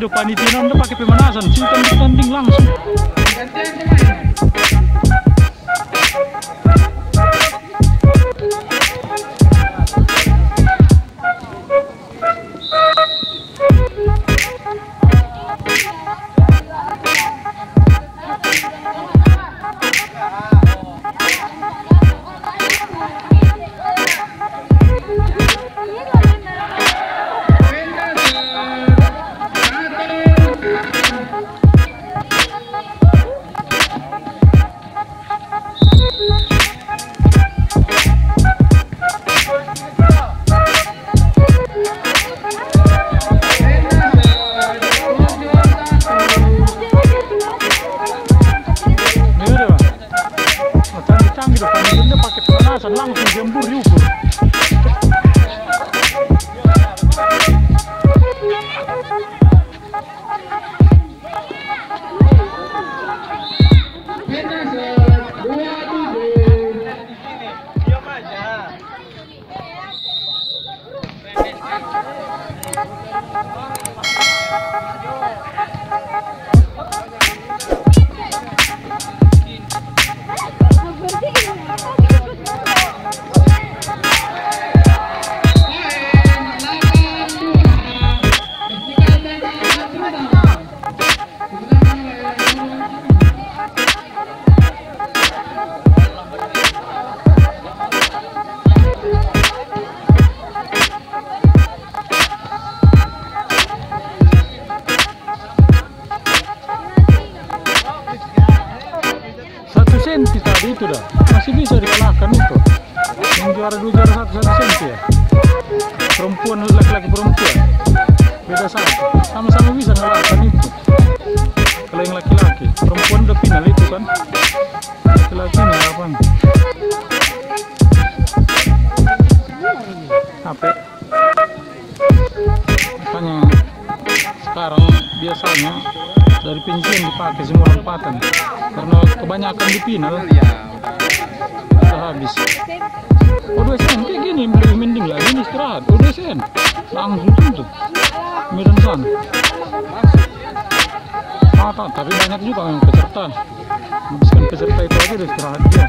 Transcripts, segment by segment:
do panitia udah pakai pemanasan, sih tanding langsung. Langsung jembur yukur. Senti tadi itu dah masih bisa dikalahkan itu yang juara 2 juara 1 senti ya, perempuan laki-laki perempuan beda satu, sama-sama bisa ngalahkan itu. Kalau yang laki-laki, perempuan udah final itu kan, laki-laki apa HP makanya sekarang biasanya dari pensiun dipakai semua lompatan karena kebanyakan di final udah habis. Udah sen kayak gini lebih mending lah, ini istirahat. Udah sen langsung tutup medan sana. Tapi banyak juga yang peserta, habiskan peserta itu aja udah istirahat dia.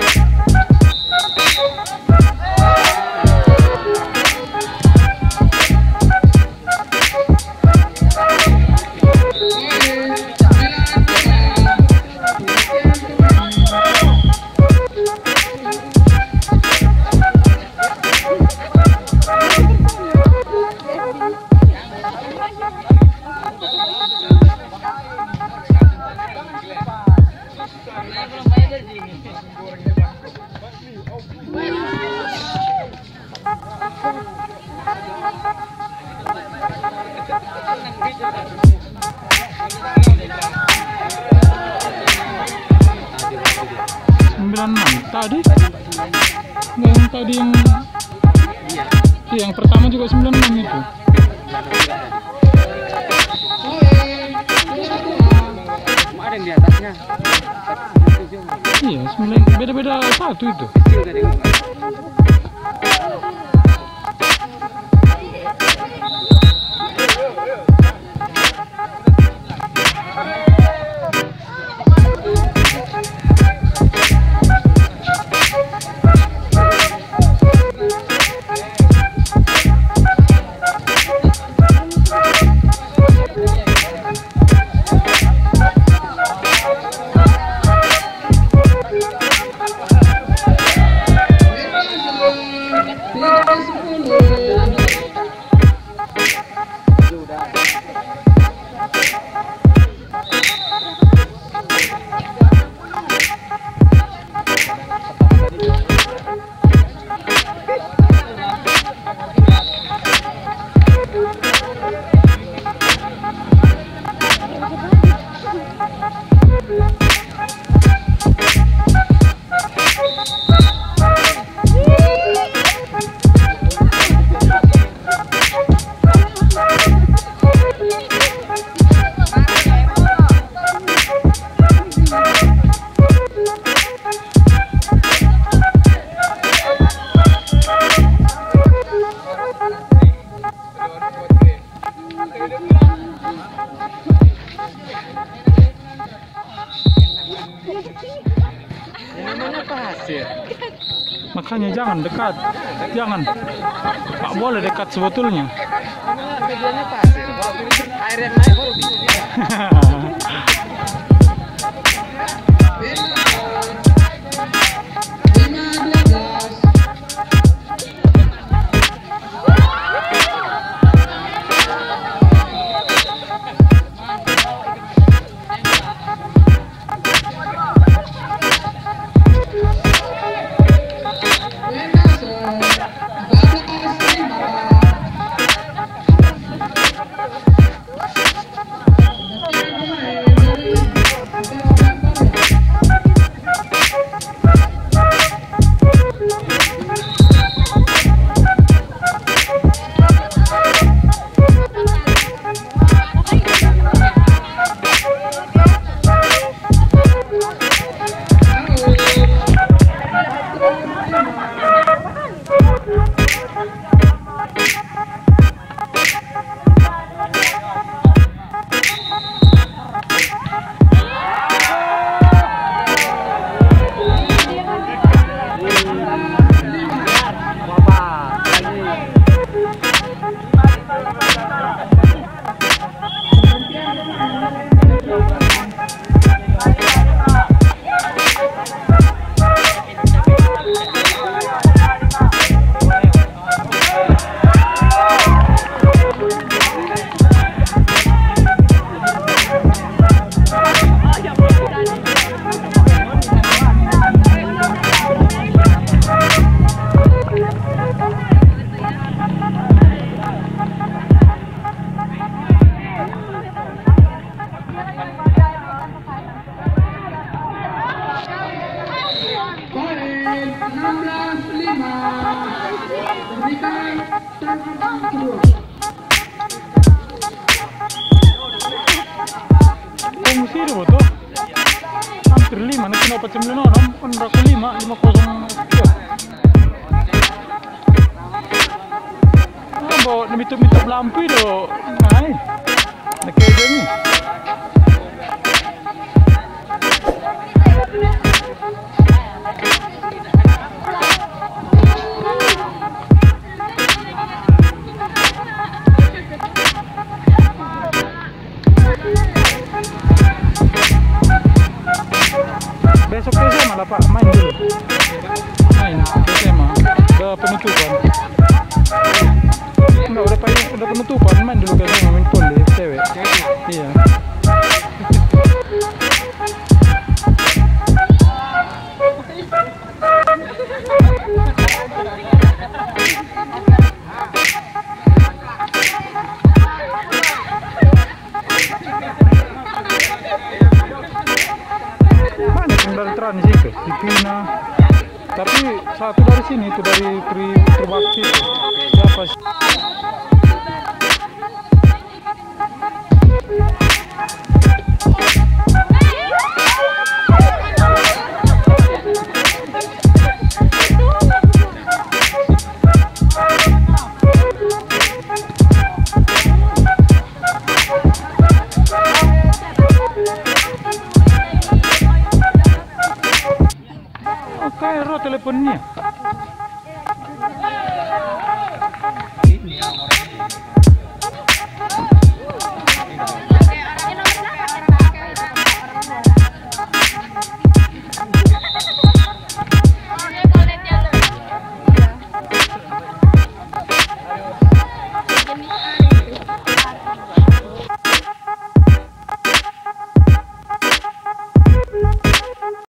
Tadi yang tadi yang pertama juga 96 itu. Ada yang di atasnya. Iya, 9 beda-beda satu itu. Makanya jangan dekat, jangan. Nggak boleh dekat sebetulnya. Tujuannya pasir. Kalau air yang naik baru bisa. Fungsi itu betul. Hampir 5, nanti dapat 9 kan berapa 5-0. Bawa mitu-mitu lampu itu, nah, nak kerja ni. Besok ke SMA lah Pak, main dulu. Main ke SMA, ke penutupan. Enggak, udah penutupan, main dulu ke SMA, main pole, cewek. Iya. Banyak yang dari transit ke Pina. Tapi satu dari sini itu dari Tribakti itu. Siapa sih? Teleponnya.